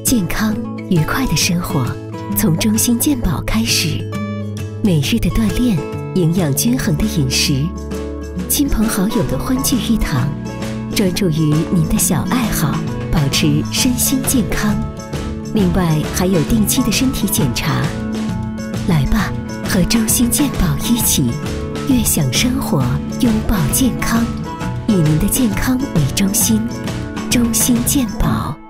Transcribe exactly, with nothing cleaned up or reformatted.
健康愉快的生活从中心健保开始，每日的锻炼，营养均衡的饮食，亲朋好友的欢聚一堂，专注于您的小爱好，保持身心健康。另外还有定期的身体检查。来吧，和中心健保一起，悦享生活，拥抱健康，以您的健康为中心，中心健保。